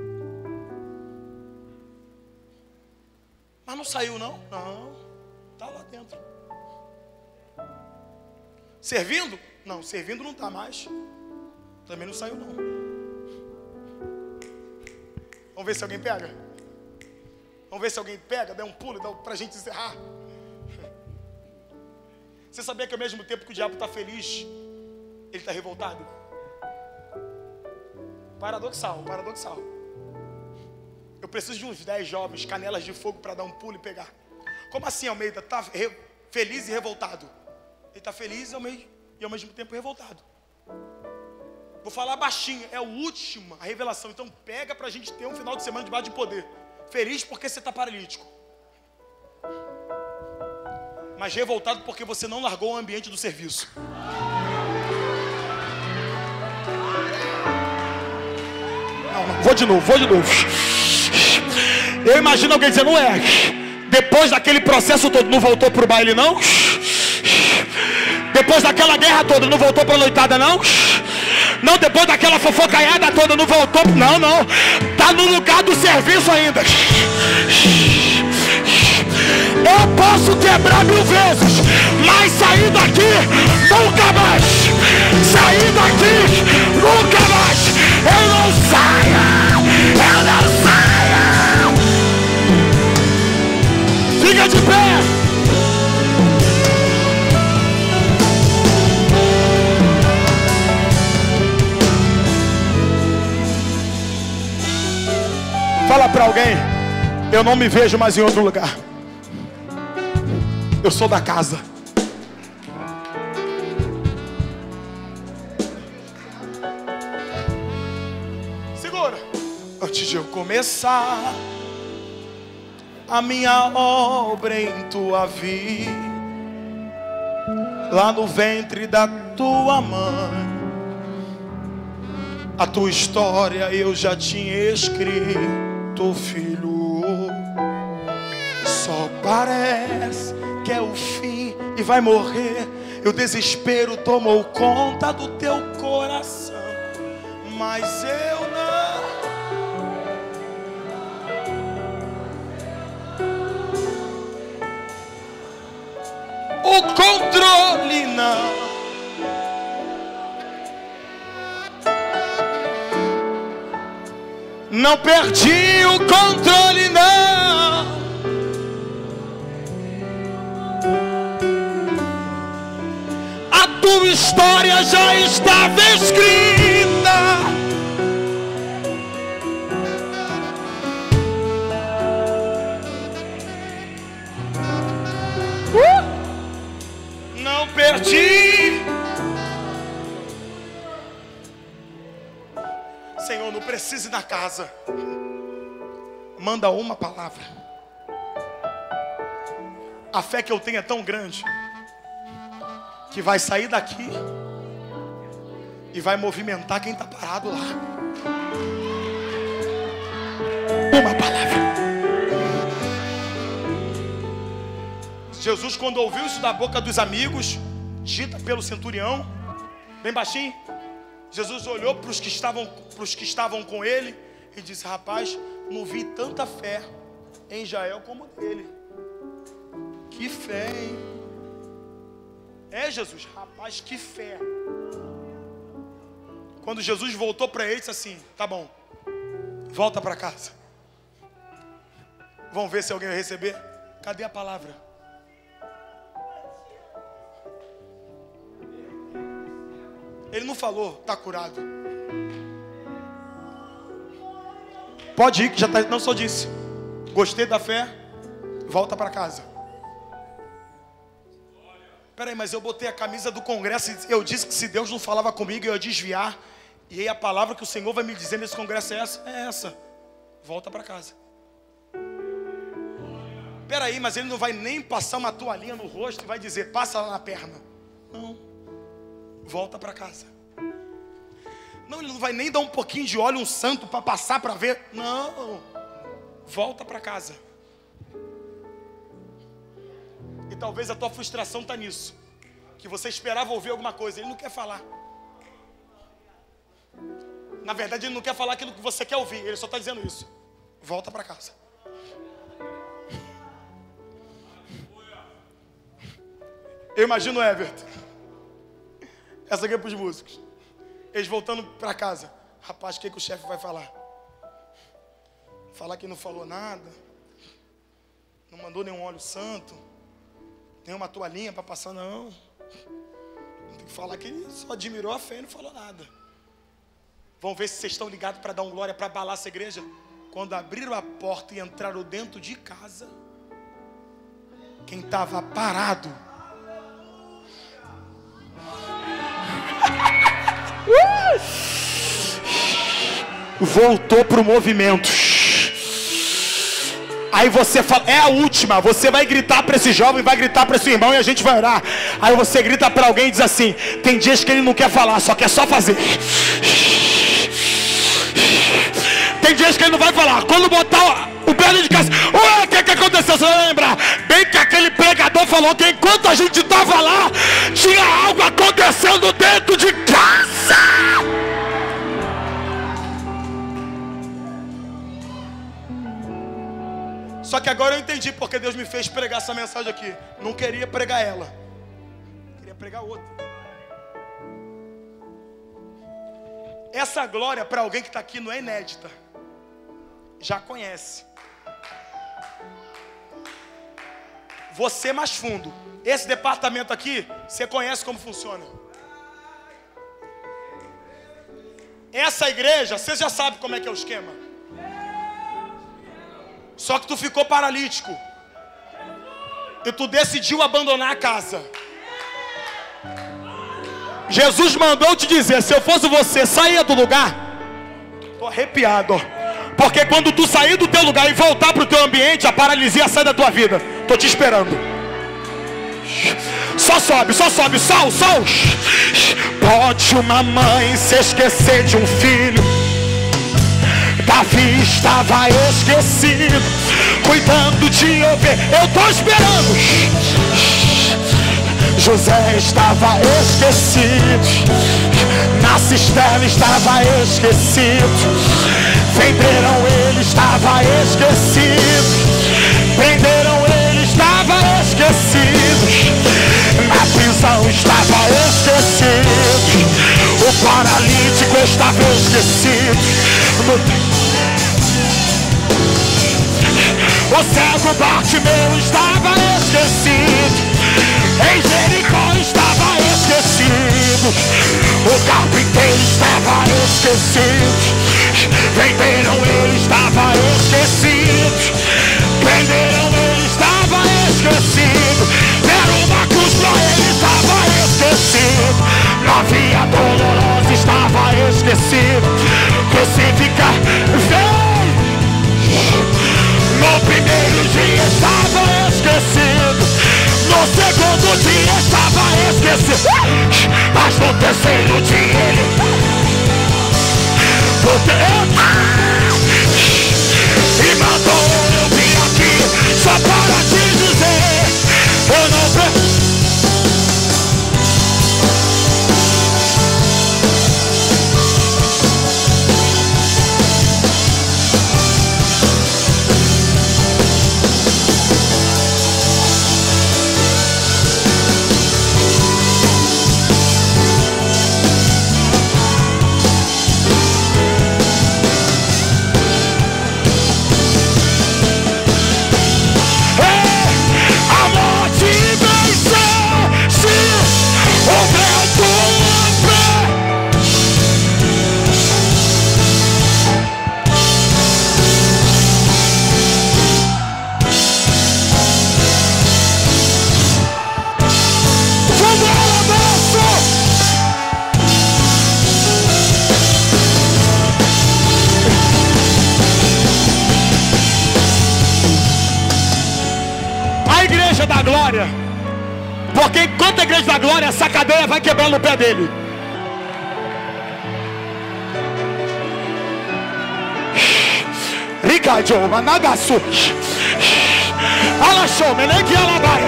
Mas não saiu não? Não, está lá dentro. Servindo? Não, servindo não está mais. Também não saiu não. Vamos ver se alguém pega? Vamos ver se alguém pega, dá um pulo, dá para a gente encerrar. Você sabia que ao mesmo tempo que o diabo está feliz, ele está revoltado? Paradoxal, paradoxal. Eu preciso de uns 10 jovens, canelas de fogo para dar um pulo e pegar. Como assim, Almeida? Está feliz e revoltado? Ele está feliz e ao mesmo tempo revoltado. Vou falar baixinho, é a última a revelação. Então pega para a gente ter um final de semana debaixo de poder. Feliz porque você está paralítico, mas revoltado porque você não largou o ambiente do serviço. Não, vou de novo. Eu imagino alguém dizendo, ué, depois daquele processo todo, não voltou para o baile não? Depois daquela guerra toda, não voltou para a noitada não? Não, depois daquela fofocaiada toda, não voltou? Não, está no lugar do serviço ainda. Eu posso quebrar 1000 vezes, mas sair daqui nunca mais. Sair daqui nunca mais. Eu não saio. Fica de pé. Fala para alguém, eu não me vejo mais em outro lugar. Eu sou da casa. Segura. Antes de eu começar a minha obra em tua vida, lá no ventre da tua mãe, a tua história eu já tinha escrito, filho. Só parece que é o fim e vai morrer. E o desespero tomou conta do teu coração, mas eu não. O controle não. Não perdi o controle não. A tua história já estava escrita. Não perdi. Senhor, não precisa ir na casa. Manda uma palavra. A fé que eu tenho é tão grande que vai sair daqui e vai movimentar quem está parado lá. Uma palavra. Jesus, quando ouviu isso da boca dos amigos, dita pelo centurião, bem baixinho, Jesus olhou para os que estavam com ele e disse: rapaz, não vi tanta fé em Israel como dele. Que fé, hein? É, Jesus, rapaz, que fé. Quando Jesus voltou para ele, disse assim: tá bom, volta para casa. Vamos ver se alguém vai receber. Cadê a palavra? Ele não falou, está curado. Pode ir, que já está. Não, só disse: gostei da fé, volta para casa. Peraí, mas eu botei a camisa do congresso e eu disse que se Deus não falava comigo, eu ia desviar. E aí a palavra que o Senhor vai me dizer nesse congresso é essa? É essa. Volta para casa. Peraí, mas ele não vai nem passar uma toalhinha no rosto e vai dizer: passa lá na perna. Não. Volta para casa. Não, ele não vai nem dar um pouquinho de óleo, um santo para passar para ver. Não. Volta para casa. E talvez a tua frustração está nisso, que você esperava ouvir alguma coisa, ele não quer falar. Na verdade, ele não quer falar aquilo que você quer ouvir, ele só está dizendo isso. Volta para casa. Eu imagino o Everton. Essa aqui é para os músicos. Eles voltando para casa. Rapaz, o que o chefe vai falar? Falar que não falou nada, não mandou nenhum óleo santo, nem uma toalhinha para passar, não. Tem que falar que ele só admirou a fé e não falou nada. Vamos ver se vocês estão ligados para dar um glória, para abalar essa igreja. Quando abriram a porta e entraram dentro de casa, quem estava parado voltou para o movimento. Aí você fala: é a última. Você vai gritar para esse jovem, vai gritar para esse irmão e a gente vai orar. Aí você grita para alguém e diz assim: tem dias que ele não quer falar, só quer só fazer. Tem dias que ele não vai falar. Quando botar o pé de casa, o que aconteceu? Você vai lembrar bem que aquele pregador falou que enquanto a gente estava lá, tinha algo acontecendo dentro de casa. Só que agora eu entendi porque Deus me fez pregar essa mensagem aqui. Não queria pregar ela, queria pregar outra. Essa glória para alguém que está aqui não é inédita, já conhece. Você mais fundo. Esse departamento aqui, você conhece como funciona. Essa igreja, você já sabe como é que é o esquema. Só que tu ficou paralítico e tu decidiu abandonar a casa. Jesus mandou te dizer: se eu fosse você, saia do lugar. Tô arrepiado, porque quando tu sair do teu lugar e voltar para o teu ambiente, a paralisia sai da tua vida. Tô te esperando. Só sobe, sol. Pode uma mãe se esquecer de um filho? Davi estava esquecido, cuidando de ovelhas. Eu estou esperando. José estava esquecido, na cisterna estava esquecido. Venderam, ele estava esquecido. Prenderam, ele estava esquecido. Na prisão estava esquecido. O paralítico estava esquecido. O cego Bartimeu estava esquecido. Em Jericó estava esquecido. O carpinteiro estava esquecido. Venderam, ele estava esquecido. Prenderam, ele estava esquecido. Deram uma cruz pra ele, estava esquecido. Na via dolorosa estava esquecido. Crucificar, vem. No primeiro dia estava esquecido. No segundo dia estava esquecido. Mas no terceiro dia ele e mandou eu vir aqui só para te dizer: eu da glória. Porque enquanto a igreja da glória, essa cadeia vai quebrando o pé dele. Ricardo, Managasu. Alachou, Meneque Alabaia.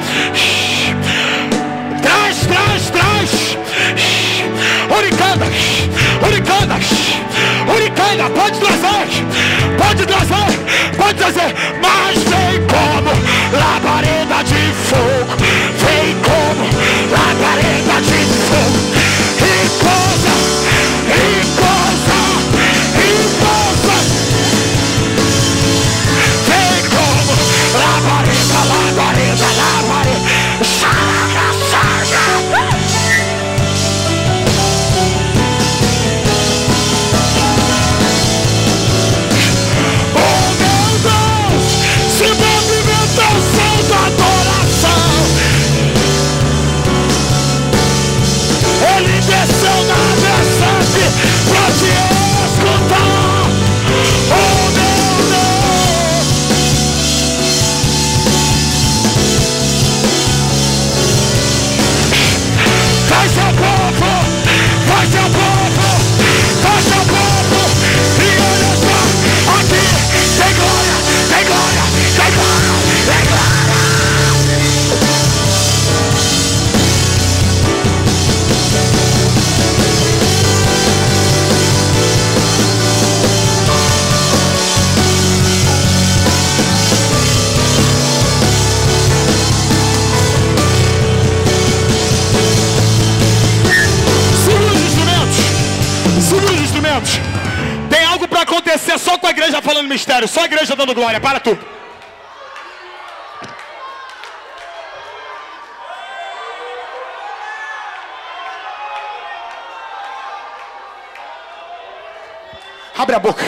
Traz. Uricanda, pode trazer, mas vem como labareda de fogo, labareda de fogo, e pousa, vem como labareda, saga. Ele desceu na verdade pra te escutar. Oh meu Deus. Vai seu povo. E olha só, aqui tem glória. Segura os instrumentos. Tem algo para acontecer só com a igreja falando mistério, só a igreja dando glória. Para tudo. Abre a boca.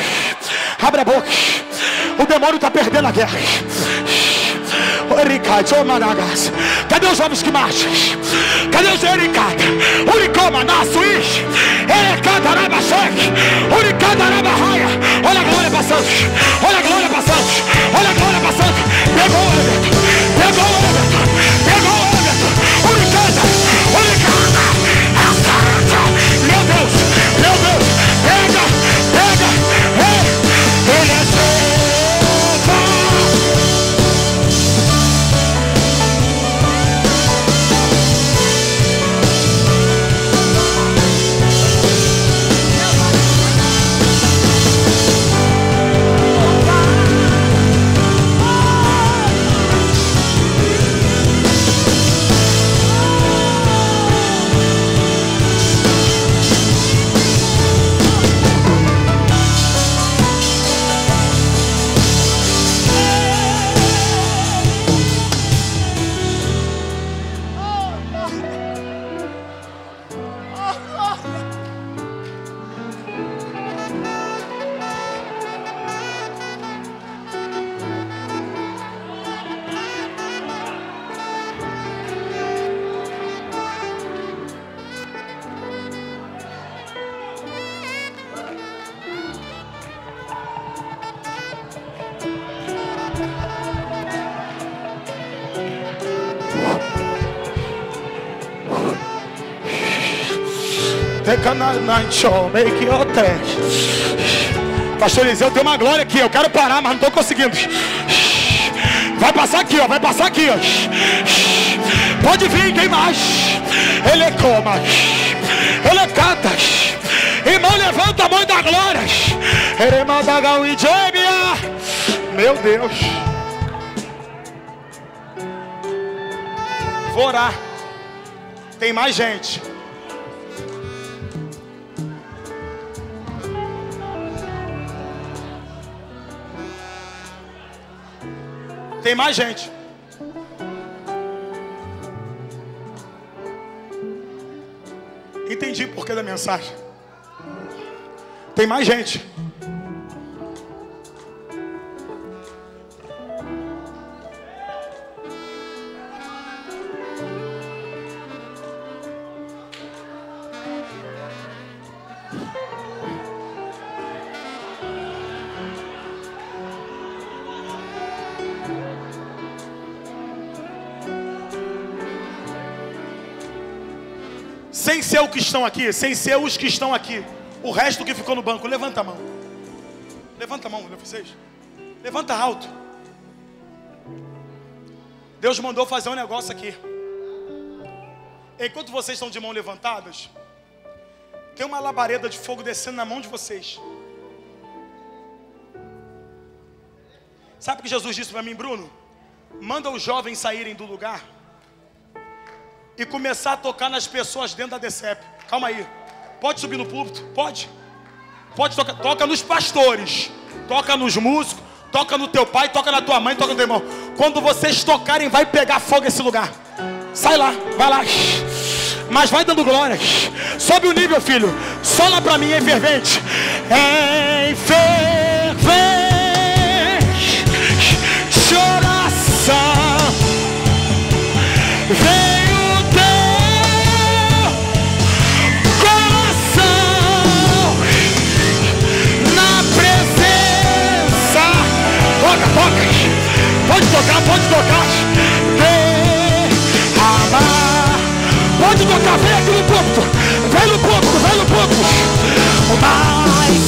O demônio está perdendo a guerra. Cadê os jovens que marcham? Cadê os Ericata? Uricoma, Nassuís, Ericata, Arabaxeque, Uricata, Arabarraia. Olha a glória passando. Pegou o elemento. Uricata. Meu Deus. Pega. Ele é seu. Pastor Eliseu, tem uma glória aqui. Eu quero parar, mas não estou conseguindo. Vai passar aqui, ó. Pode vir, quem mais? Ele coma. Ele canta. Irmão, levanta a mão da glória. Meu Deus. Vou orar. Tem mais gente. Tem mais gente. Entendi o porquê da mensagem. Tem mais gente. Sem ser o que estão aqui, sem ser os que estão aqui, o resto que ficou no banco, levanta a mão. Levanta a mão, vocês. Levanta alto. Deus mandou fazer um negócio aqui. Enquanto vocês estão de mão levantadas, tem uma labareda de fogo descendo na mão de vocês. Sabe o que Jesus disse para mim, Bruno? Manda os jovens saírem do lugar e começar a tocar nas pessoas dentro da DCEP. Calma aí. Pode subir no púlpito? Pode. Pode tocar. Toca nos pastores. Toca nos músicos. Toca no teu pai. Toca na tua mãe. Toca no teu irmão. Quando vocês tocarem, vai pegar fogo esse lugar. Sai lá. Vai lá. Mas vai dando glória. Sobe o nível, filho. Sola pra mim, em fervente. Em fervente oração. Vem o teu coração na presença. Toca, toca. Pode tocar, pode tocar. Derramar. Pode tocar, vem aqui no púlpito. Vem no púlpito, vem no púlpito. Mais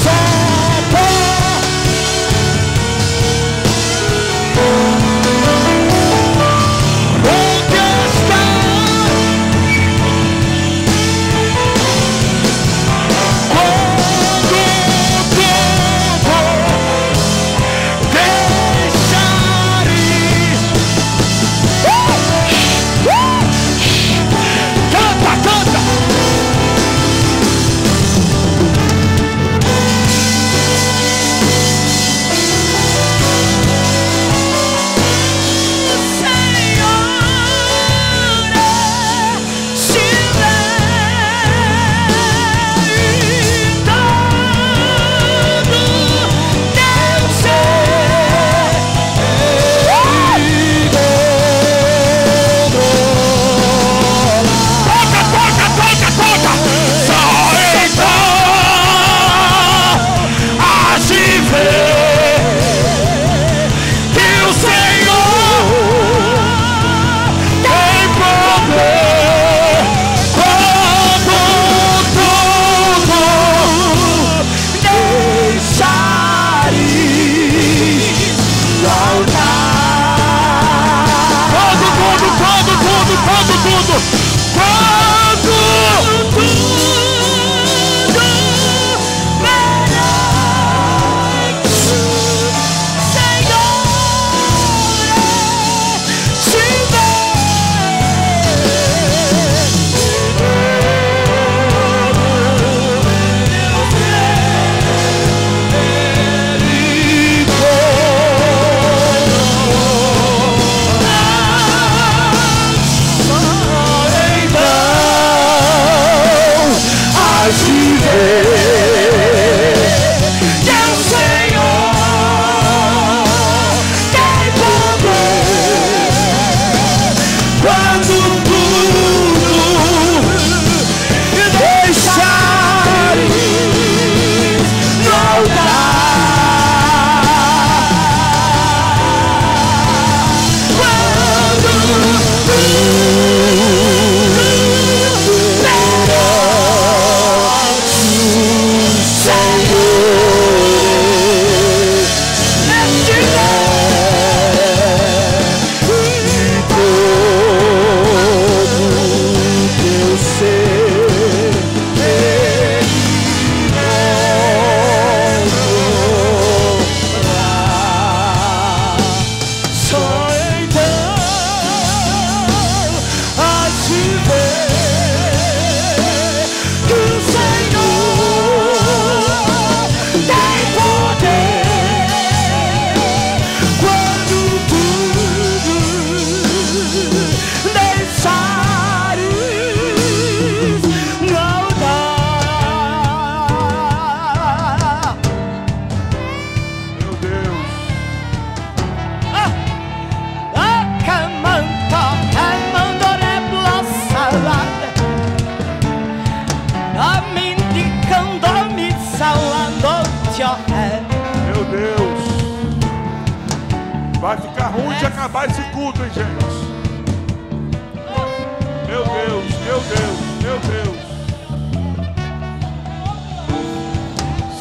Vai ficar ruim de acabar esse culto, hein, gente? Meu Deus, meu Deus, meu Deus.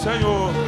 Senhor.